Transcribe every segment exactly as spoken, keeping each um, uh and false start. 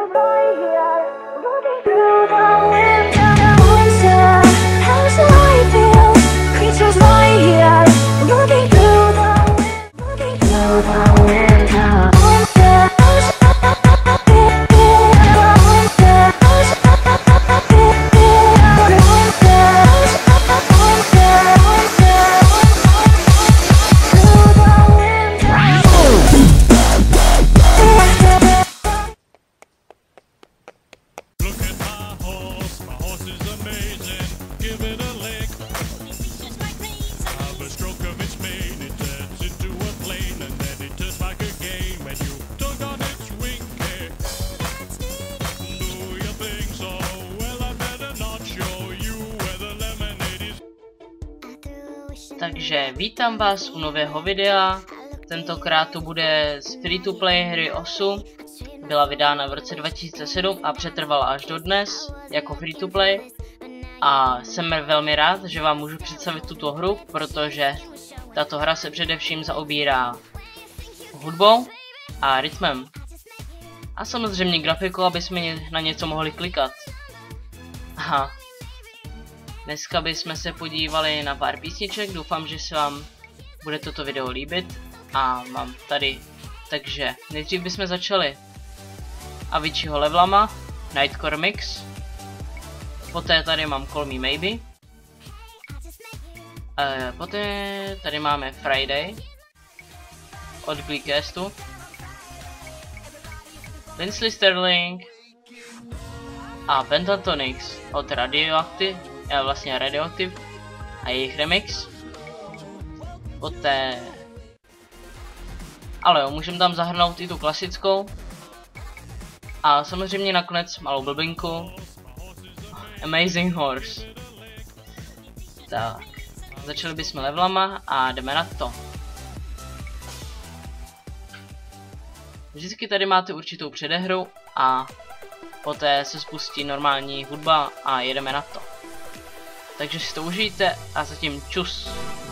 Takže vítám vás u nového videa, tentokrát to bude z free-to-play hry Osu. Byla vydána v roce dva tisíce sedm a přetrvala až do dnes jako free-to-play. A jsem velmi rád, že vám můžu představit tuto hru, protože tato hra se především zaobírá hudbou a rytmem. A samozřejmě grafikou, aby jsme na něco mohli klikat. Aha. Dneska bychom se podívali na pár písniček, doufám, že se vám bude toto video líbit. A mám tady, takže nejdřív bychom začali Aviciiho levelama, Nightcore Mix. Poté tady mám Call Me Maybe. E, poté tady máme Friday od Gleecastu. Lindsey Sterling a Pentatonix od Radioactive, e, vlastně Radioactive a jejich remix. Poté, ale jo, můžeme tam zahrnout i tu klasickou. A samozřejmě nakonec malou blbinku Amazing Horse. Tak, začali bychom levelama a jdeme na to. Vždycky tady máte určitou předehru a poté se spustí normální hudba a jedeme na to. Takže si to užijte a zatím čus.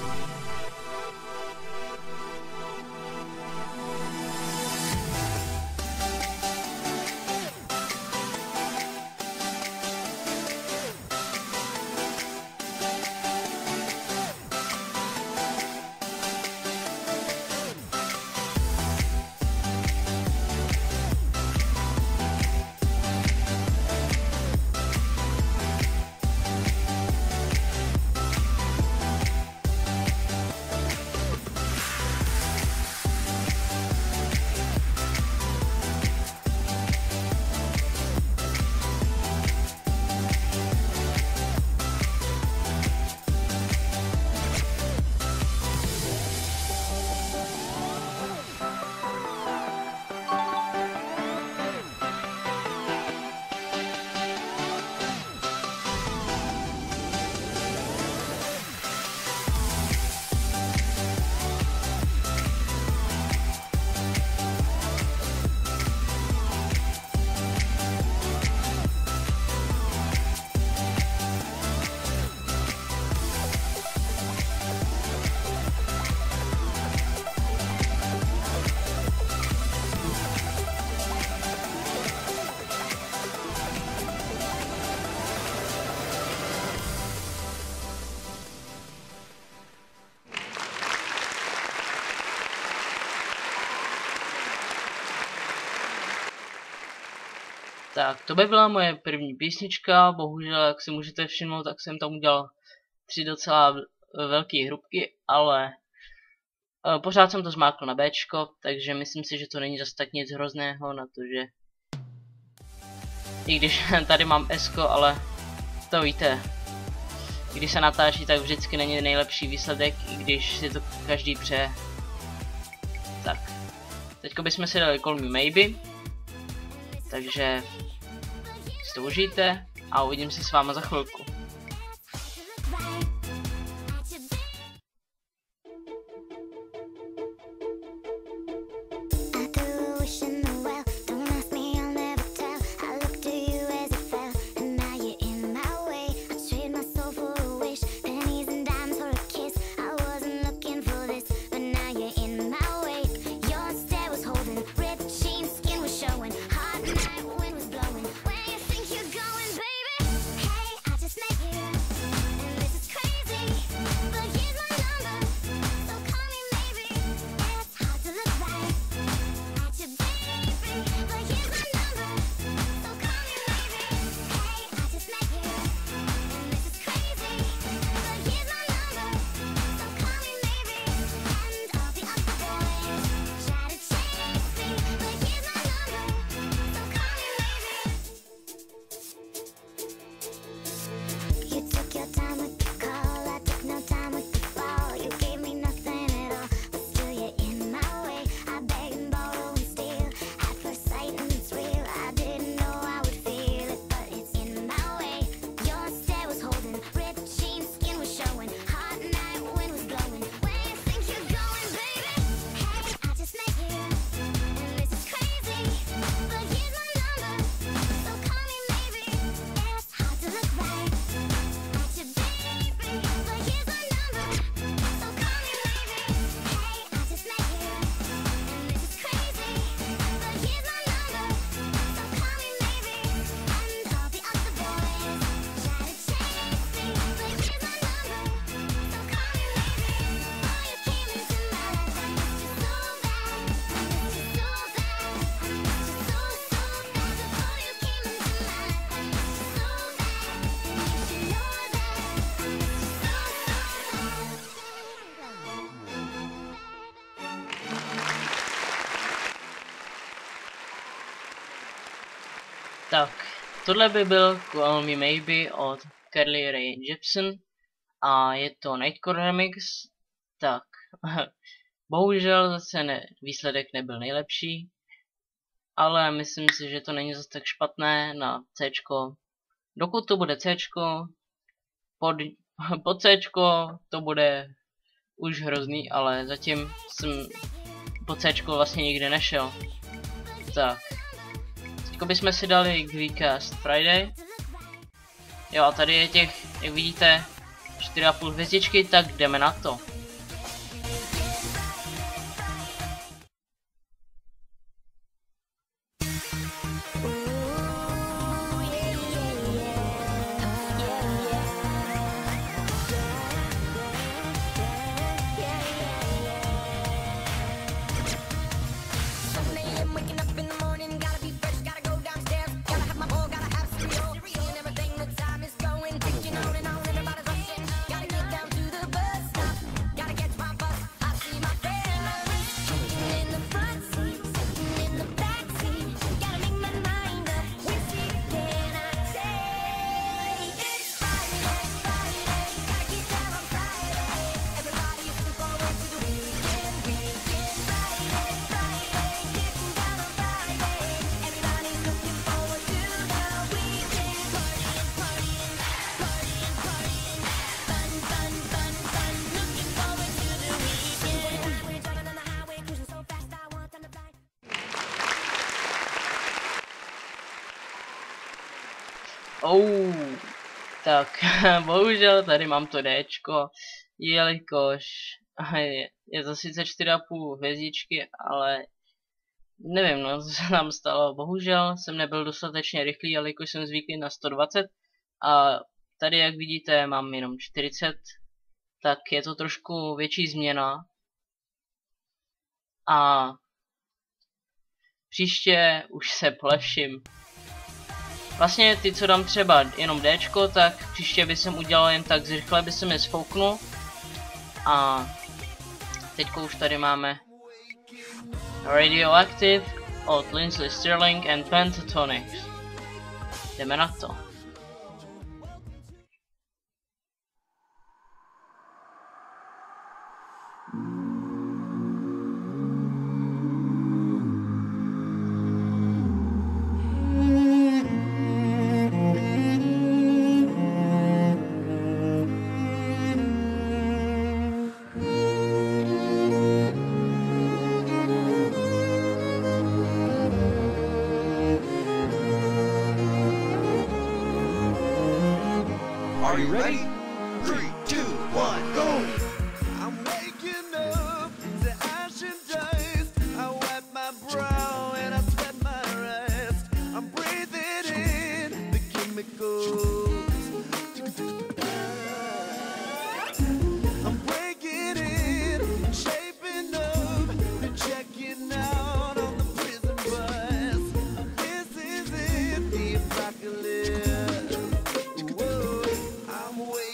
Tak, to by byla moje první písnička, bohužel, jak si můžete všimnout, tak jsem tam udělal tři docela velké hrubky, ale e, pořád jsem to zmákl na Bčko, takže myslím si, že to není zase tak nic hrozného, na to, že i když tady mám Sko, ale to víte, když se natáčí, tak vždycky není nejlepší výsledek, i když si to každý přeje. Tak, teďko bychom si dali Call Me Maybe. Takže si to užijte a uvidím se s váma za chvilku. Your stare was holding, ripped jeans, skin was showing. Hot night, wind was Tak, tohle by byl Call Me Maybe od Carly Rae Jepsen a je to Nightcore remix. Tak, bohužel zase ne, výsledek nebyl nejlepší, ale myslím si, že to není zase tak špatné na C. Dokud to bude C, pod, pod C to bude už hrozný, ale zatím jsem po C vlastně nikdy nešel. Tak, teďko bychom si dali Gleecast Friday. Jo, a tady je těch, jak vidíte, čtyři a půl hvězdičky, tak jdeme na to. Oh, tak bohužel tady mám to Dčko, jelikož je, je to sice čtyři a půl hvězdičky, ale nevím, no, co se nám stalo. Bohužel jsem nebyl dostatečně rychlý, jelikož jsem zvyklý na sto dvacet a tady, jak vidíte, mám jenom čtyřicet, tak je to trošku větší změna. A příště už se polepším. Vlastně ty, co dám třeba jenom Dčko, tak příště by jsem udělal jen tak zrychle, by jsem je sfouknul. A teďko už tady máme Radioactive od Lindsey Stirling and Pentatonix. Jdeme na to. Are you ready? Three, two, one, go! I'm waking up to ash and dust. I wipe my brow and I sweat my rest. I'm breathing in the chemicals. I'm breaking in, shaping up, and checking out on the prison bus. This is it, the apocalypse. I'm waiting.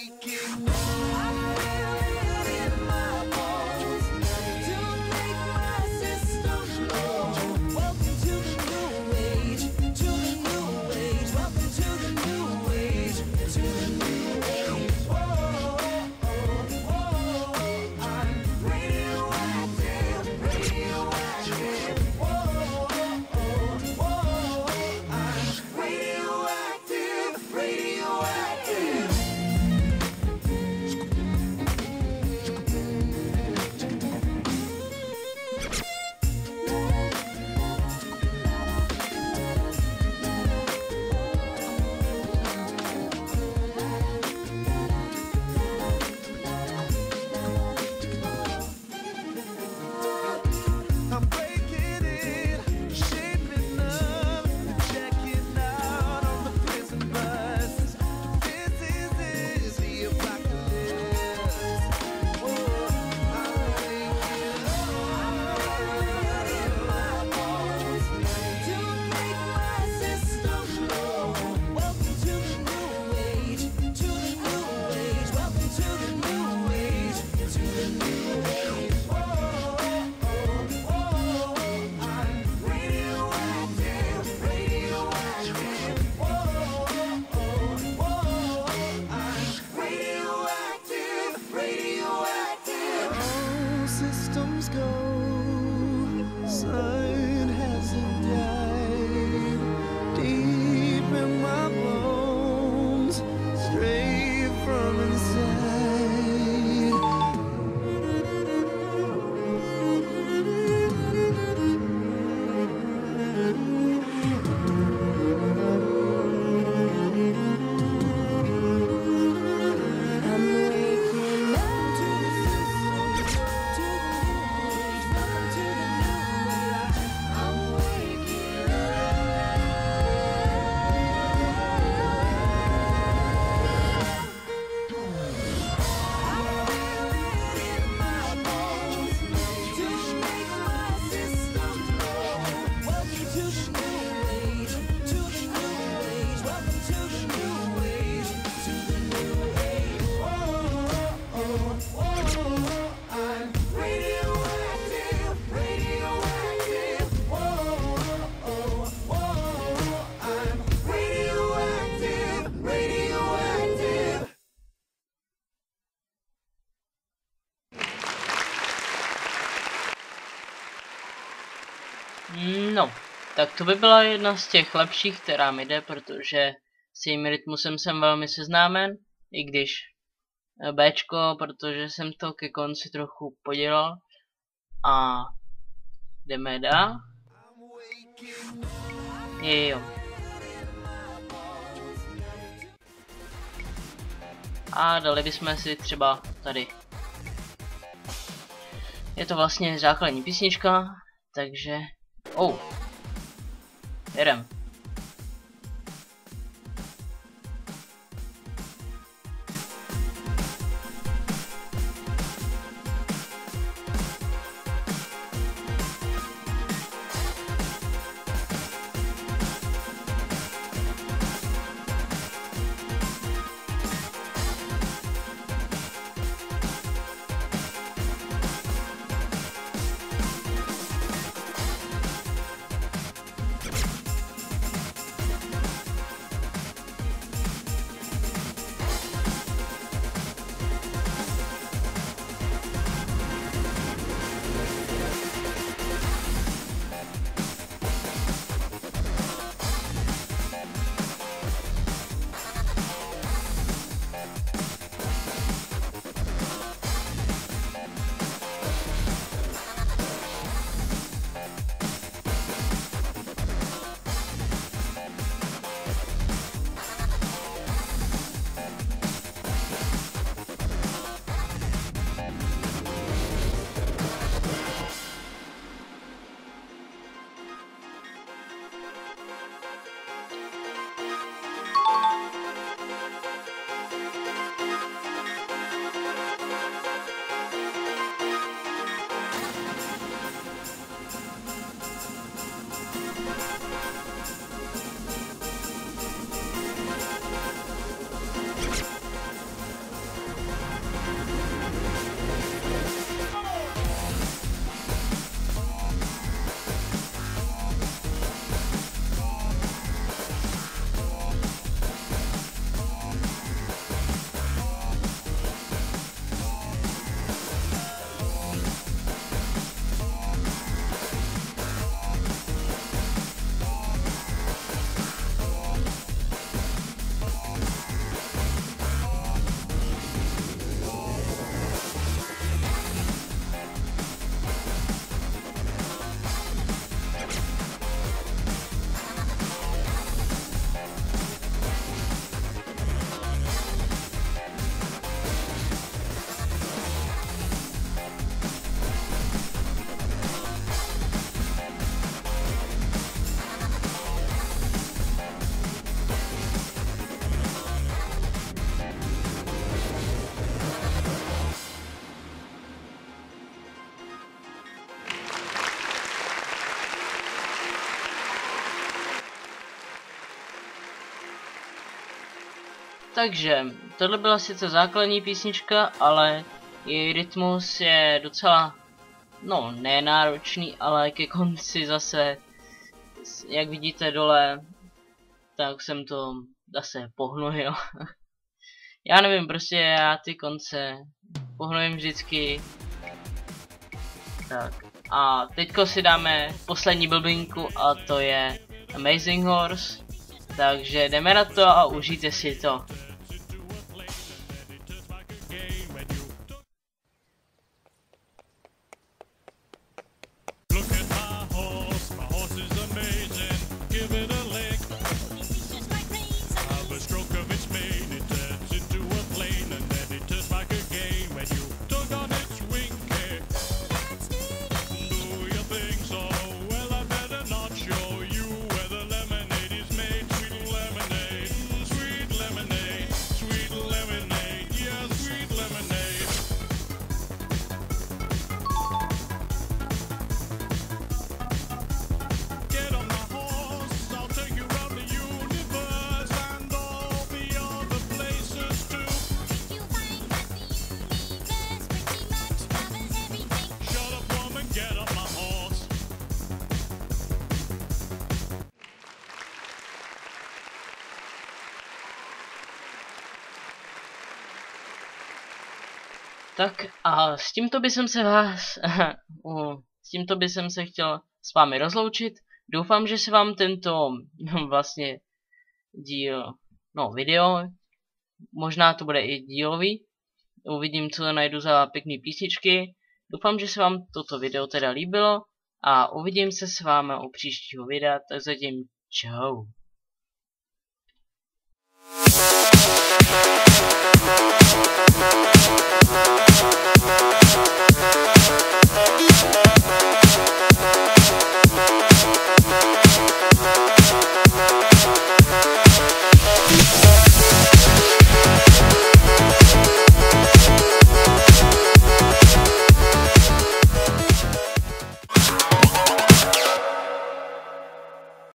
Tak to by byla jedna z těch lepších, která mi jde, protože s jejím rytmusem jsem velmi seznámen, i když Bčko, protože jsem to ke konci trochu podělal. A jdeme dál. Jo. A dali bychom si třeba tady. Je to vlastně základní písnička, takže... Oh. Jedem. Takže tohle byla sice základní písnička, ale její rytmus je docela, no, nenáročný, ale ke konci zase, jak vidíte dole, tak jsem to zase pohnojil. Já nevím, prostě já ty konce pohnojím vždycky. Tak a teďko si dáme poslední blbinku a to je Amazing Horse. Takže jdeme na to a užijte si to. Tak a s tímto by jsem se vás, s tímto by jsem se chtěl s vámi rozloučit. Doufám, že se vám tento vlastně díl, no video, možná to bude i dílový, uvidím, co najdu za pěkný písničky. Doufám, že se vám toto video teda líbilo a uvidím se s vámi u příštího videa, tak zatím čau. We'll be right back.